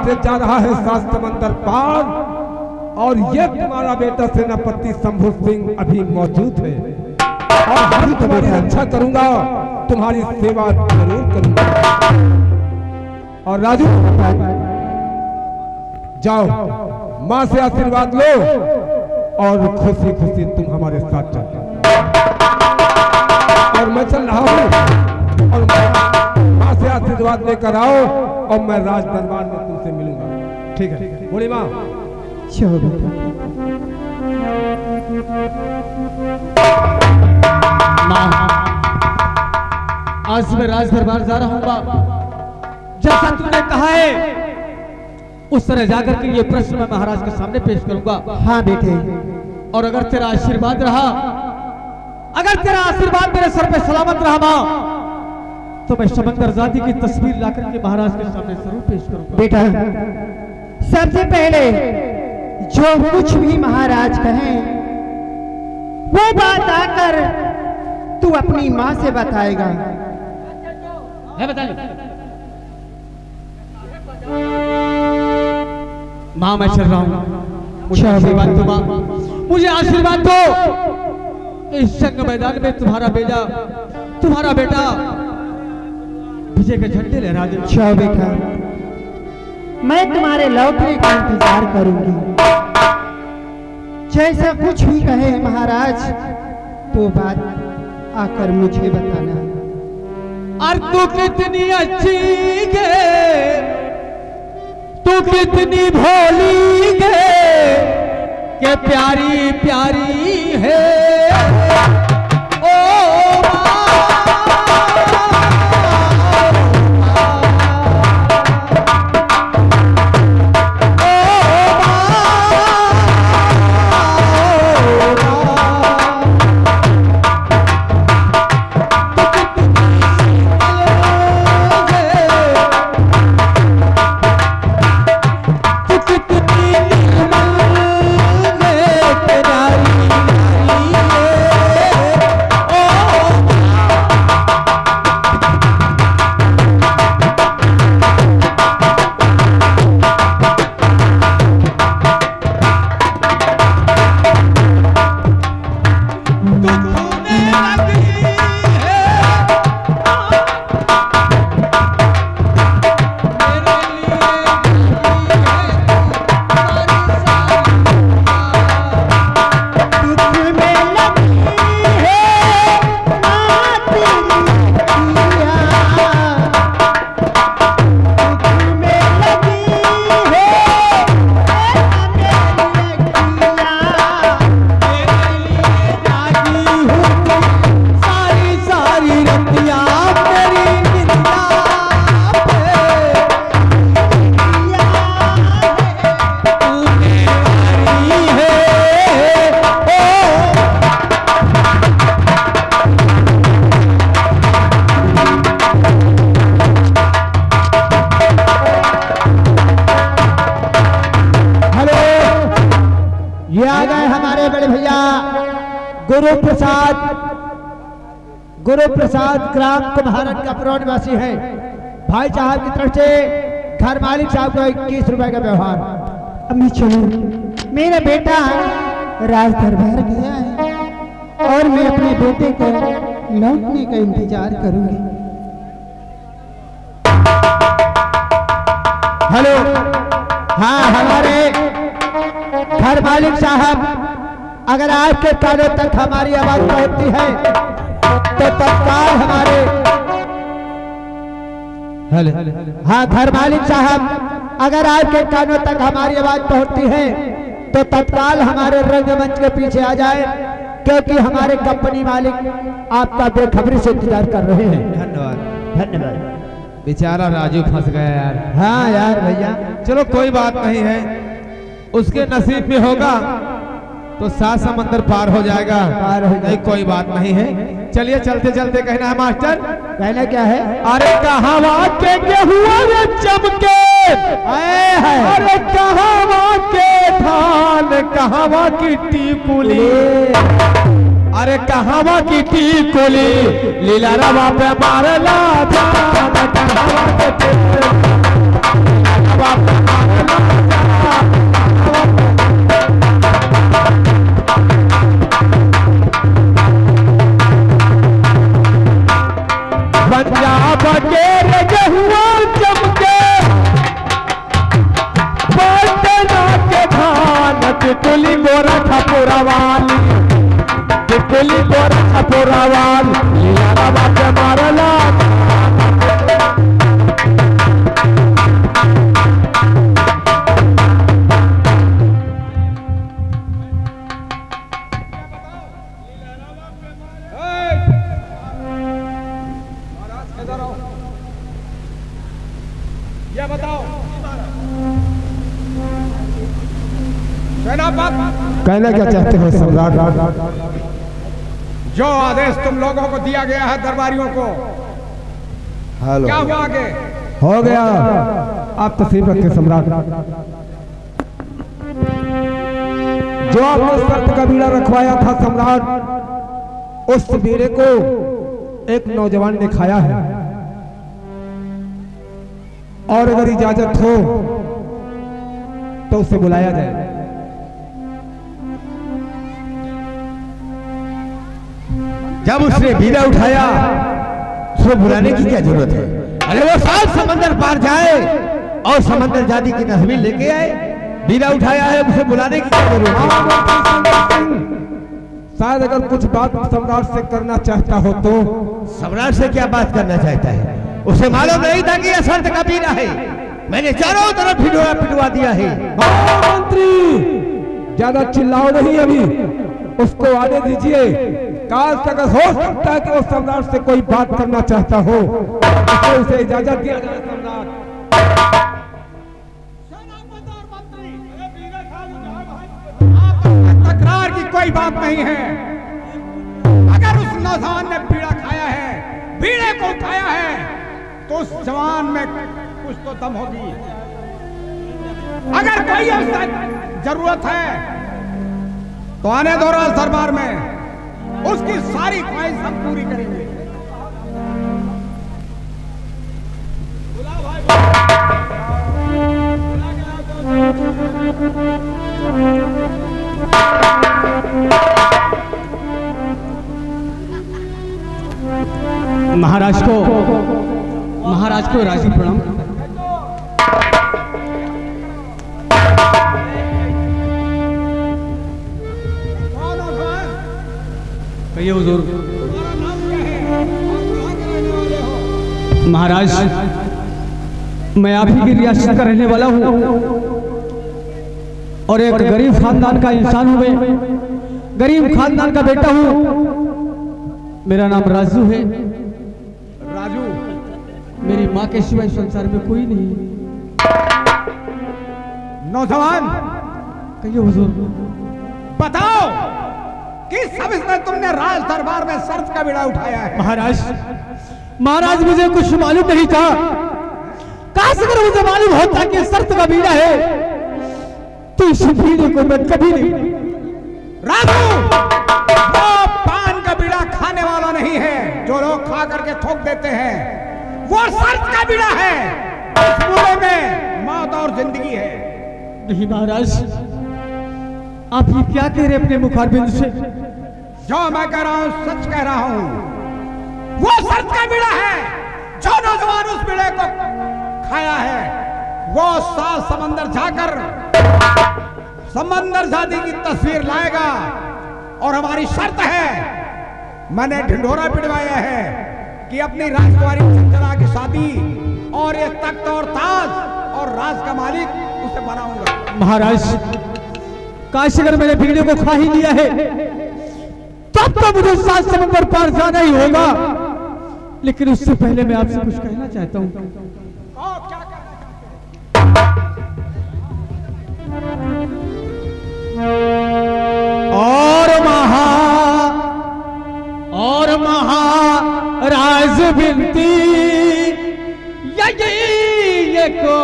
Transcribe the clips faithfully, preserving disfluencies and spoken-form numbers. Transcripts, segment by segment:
से जा रहा है सात समंदर पार और ये तुम्हारा बेटा सेनापति शंभू सिंह अभी मौजूद है और हम तुम्हारी रक्षा करूंगा, तुम्हारी सेवा जरूर करूंगा। और राजू जाओ, माँ से आशीर्वाद लो और खुशी खुशी तुम हमारे साथ चलो। और मैं चल रहा हूँ और माँ से आशीर्वाद लेकर आओ और मैं राज दरबार में तुमसे मिलूंगा। ठीक है बोली माँ? माँ, आज मैं राज दरबार जा रहा हूँ बाप। जैसा तुमने कहा है उस तरह जाकर के ये प्रश्न मैं महाराज के सामने पेश करूंगा। हाँ बेटे। और अगर तेरा आशीर्वाद रहा, अगर तेरा आशीर्वाद मेरे सर पे सलामत रहा माँ, तो मैं समंदर जाति की तस्वीर लाकर के महाराज के सामने जरूर पेश करूंगा। बेटा, सबसे पहले जो कुछ भी महाराज कहें वो बात आकर तू अपनी माँ से बताएगा। है बता लो माँ, मैं चल रहा हूँ, मुझे आशीर्वाद दो माँ, मुझे आशीर्वाद दो। इस जंग मैदान में तुम्हारा बेटा तुम्हारा बेटा विजय के झंडे लहरा दे। अच्छा बेटा, मैं तुम्हारे लौटने का इंतजार करूंगी। जैसा कुछ भी कहे महाराज तो बात आकर मुझे बताना। और तू कितनी अच्छी है, तू कितनी भोली है, के प्यारी प्यारी है ओ गुरु प्रसाद गुरु प्रसाद ग्राम कुम्हारन का पुरान निवासी है। भाई साहब की तरफ से घर मालिक साहब को इक्कीस रुपए का व्यवहार। अम्मी चलो, मेरा बेटा राज दरबार गया है और मैं अपने बेटे के लौटने का इंतजार करूंगी। हेलो, हाँ हमारे घर मालिक साहब, अगर आपके कानों तक हमारी आवाज पहुंचती है तो तत्काल हमारे हेलो हाँ घर मालिक साहब, अगर आपके कानों तक हमारी आवाज पहुंचती है तो तत्काल हमारे रंगमंच के पीछे आ जाए, क्योंकि हमारे कंपनी मालिक आपका बेखबरी से इंतजार कर रहे हैं। धन्यवाद धन्यवाद। बेचारा राजू फंस गया यार। हाँ यार भैया, चलो कोई बात नहीं है, उसके नसीब में होगा तो सात समंदर पार हो जाएगा। पार हो नहीं कोई बात नहीं है। चलिए चलते चलते कहना है मास्टर। कहना क्या है? अरे कहवा के गेहुआ रे चमके, अरे कहवा के धान, कहवा की टीकुली, अरे कहवा की टीकुली, लीला रवा पे मारला जान, कहवा के टीकुली, लीला रवा पे बोली बोर छपोरावाल लीला बात मारला ये बताओ सेनापति कहना क्या चाहते हो सम्राट? जो आदेश तुम लोगों को दिया गया है दरबारियों को, हेलो क्या हुआ आगे? हो गया। आप तस्वीर रखिए सम्राट। जो आपने शर्त का बीड़ा रखवाया था सम्राट, उस बीड़े को एक नौजवान ने खाया है, और अगर इजाजत हो तो उसे बुलाया जाए। जब उसने बीड़ा उठाया उसको बुलाने की क्या जरूरत है? अरे वो सात समंदर पार जाए और समंदर जाति की तस्वीर लेके आए, बीड़ा उठाया है, उसे बुलाने की क्या जरूरत है? शायद अगर कुछ बात सम्राट से करना चाहता हो तो। सम्राट से क्या बात करना चाहता है? उसे मालूम नहीं था कि यह शर्त का बीड़ा है। मैंने चारों तरफ ढिढोरा पिटवा दिया है। मंत्री ज्यादा चिल्लाओ नहीं, अभी उसको आने दीजिए। काश अगर हो सकता है कि वो सम्राट से कोई बात करना चाहता हो तो उसे इजाजत दिया जाए। सम्राट तकरार की कोई बात नहीं है। अगर उस नौजवान ने बीड़ा खाया है, बीड़े को उठाया है, तो उस जवान में कुछ तो दम होगी। अगर कोई ऐसा जरूरत है तो आने दो राज दरबार में, उसकी सारी ख्वाहिश हम पूरी करेंगे। महाराज को महाराज को राजी प्रणाम। कहिए हुजूर। महाराज मैं आप ही की रियासत का रहने वाला हूँ और एक गरीब खानदान का इंसान हूँ। मैं गरीब खानदान का बेटा हूँ। मेरा नाम राजू है। राजू, मेरी माँ के सिवाय संसार में कोई नहीं। नौजवान कहिए हुजूर। बताओ किस सबब से तुमने राज दरबार में शर्त का बीड़ा उठाया है? महाराज महाराज मुझे कुछ मालूम नहीं था। काश अगर मुझे मालूम होता कि शर्त का बीड़ा है तो इस बीड़े को मैं कभी नहीं। राजू, वो पान का बीड़ा खाने वाला नहीं है जो लोग खा करके थूक देते हैं। वो शर्त का बीड़ा है। इस बूढ़े में मौत और जिंदगी है। नहीं महाराज, आप ये क्या कह रहे अपने मुखारबिंद से? जो मैं कह रहा हूं सच कह रहा हूं। वो शर्त का बीड़ा है। जो नौजवान उस बीड़े को खाया है वो सात समंदर जाकर समंदर जाति की तस्वीर लाएगा। और हमारी शर्त है, मैंने ढिंढोरा पिटवाया है कि अपनी राजकुमारी चंचला की शादी और ये तख्त और ताज और राज का मालिक उसे बनाऊंगा। महाराज काश अगर मैंने बीड़े को खा ही लिया है तब तो मुझे सात समंदर पार जाना ही होगा। लेकिन उससे पहले मैं आपसे कुछ कहना चाहता हूँ। क्या कहना और महा और महा राज बिनती यही ये को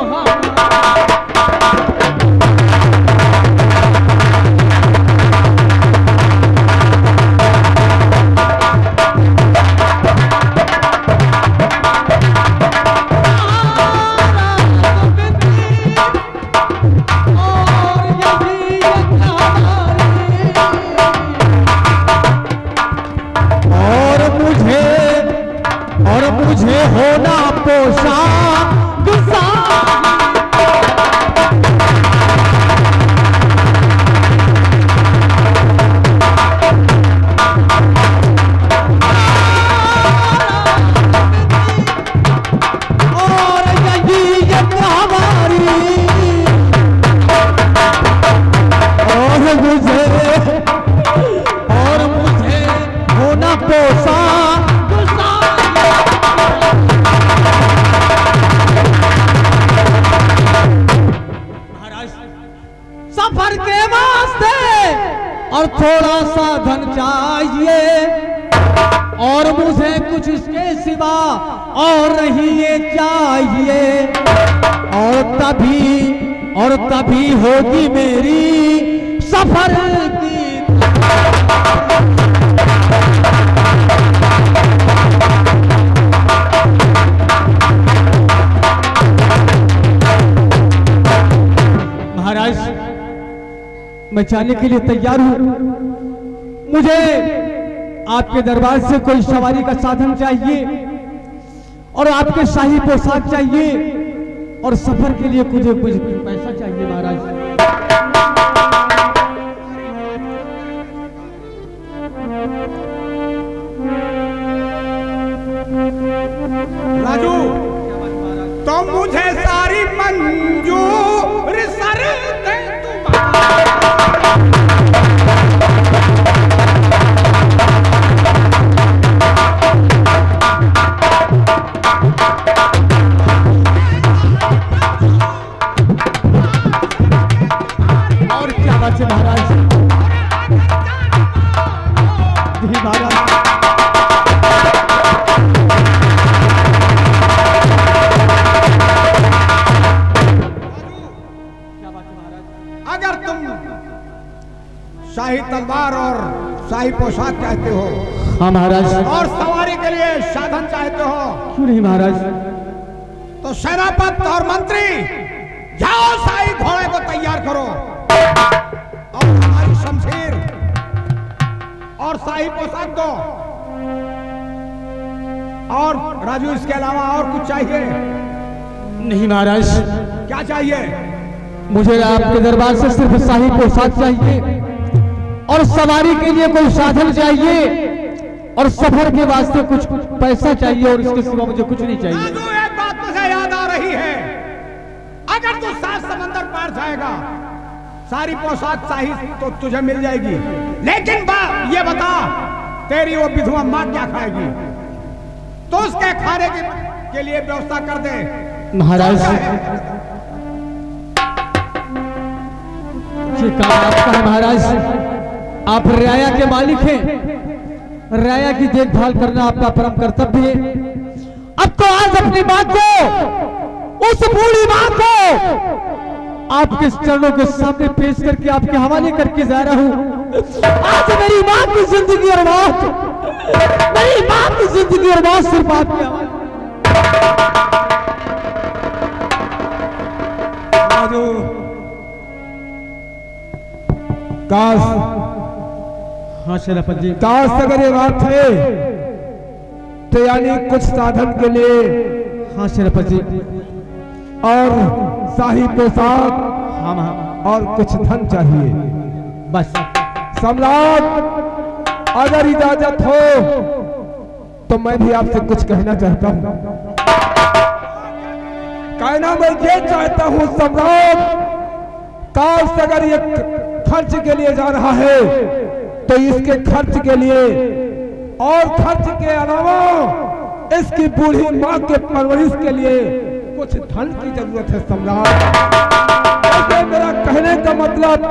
सफर के वास्ते और थोड़ा सा धन चाहिए, और मुझे कुछ इसके सिवा और नहीं ये चाहिए। और तभी और तभी होगी मेरी सफर की। महाराज, मैं जाने के लिए तैयार हूं। मुझे आपके दरबार से कोई सवारी का साधन चाहिए और आपके शाही पोशाक चाहिए, और सफर के लिए मुझे कुछ पैसा चाहिए महाराज। राजू, तो मुझे सारी मंजूर शर्तें और क्या बात है महाराज? जी महाराज, अगर तुम शाही तलवार और शाही पोशाक चाहते हो, हाँ महाराज, और सवारी के लिए साधन चाहते हो, क्यों नहीं महाराज? तो सेनापति और मंत्री जाओ, शाही घोड़े को तैयार करो और हमारी शमशीर और शाही पोशाक दो। और राजू, इसके अलावा और कुछ चाहिए? नहीं महाराज, क्या चाहिए? मुझे आपके दरबार से सिर्फ शाही पोशाक चाहिए, और सवारी के लिए कोई साधन चाहिए, और सफर के वास्ते कुछ पैसा चाहिए, और इसके सिवा मुझे कुछ नहीं चाहिए। राजू, एक बात मुझे याद आ रही है। अगर तू सात समंदर पार जाएगा, सारी पोशाक शाही तो तुझे मिल जाएगी, लेकिन बा ये बता, तेरी वो विधवा माँ क्या खाएगी? तो उसके खाने के, के लिए व्यवस्था कर दे महाराज। ये काम आपका है महाराज, आप रियाया के मालिक हैं, रियाया की देखभाल करना आपका परम कर्तव्य है। अब तो आज अपनी बात को, उस बूढ़ी मां को आपके चरणों के सामने पेश करके आपके हवाले करके जा रहा हूं। आज मेरी मां की जिंदगी और मौत, मेरी मां की जिंदगी और मौत सिर्फ आपके हवाले। राजू, काश हाँ सेनापति जी, काश अगर ये बात है तो यानी कुछ साधन के लिए हाँ सेनापति जी, और शाही पोशाक हाँ हाँ, और कुछ धन चाहिए। बस सम्राट, अगर इजाजत हो तो मैं भी आपसे कुछ कहना चाहता हूँ। कहना मैं ये चाहता हूँ सम्राट, काश अगर ये खर्च के लिए जा रहा है तो इसके खर्च के लिए और खर्च के अलावा इसकी बूढ़ी माँ के परवरिश के लिए कुछ धन की जरूरत है सम्राट। ऐसे मेरा कहने का मतलब,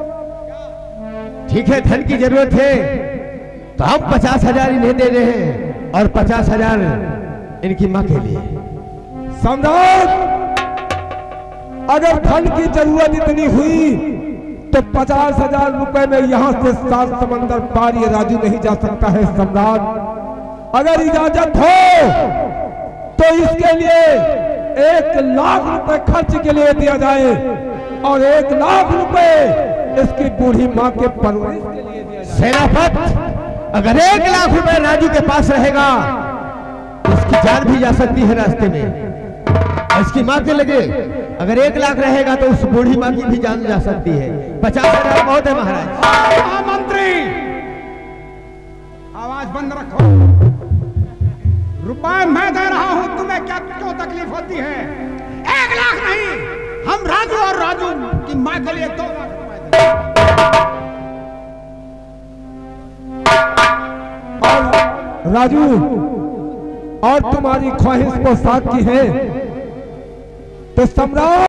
ठीक है, धन की जरूरत है तो हम पचास हजार इन्हें दे रहे हैं, और पचास हजार इनकी माँ के लिए। सम्राट, अगर धन की जरूरत इतनी हुई तो पचास हजार रुपए में यहाँ से सात समंदर पार ये राजू नहीं जा सकता है सम्राट। अगर इजाजत हो तो इसके लिए एक लाख रुपए खर्च के लिए दिया जाए, और एक लाख रुपए इसकी बूढ़ी माँ के परवरिश के लिए दिया जाए। सेनापति, अगर एक लाख रुपए राजू के पास रहेगा तो उसकी जान भी जा सकती है रास्ते में, और इसकी माँ के लगे अगर एक लाख रहेगा तो उस बूढ़ी माँ की भी जान जा सकती है। पचास हजार बहुत है महाराज। मंत्री, आवाज बंद रखो। रुपए मैं दे रहा हूं, तुम्हें क्या क्यों तकलीफ होती है? एक लाख नहीं, हम राजू और राजू की माँ के लिए दो लाख रुपए देंगे। और राजू, और तुम्हारी ख्वाहिश पोशाक की है तो सम्राट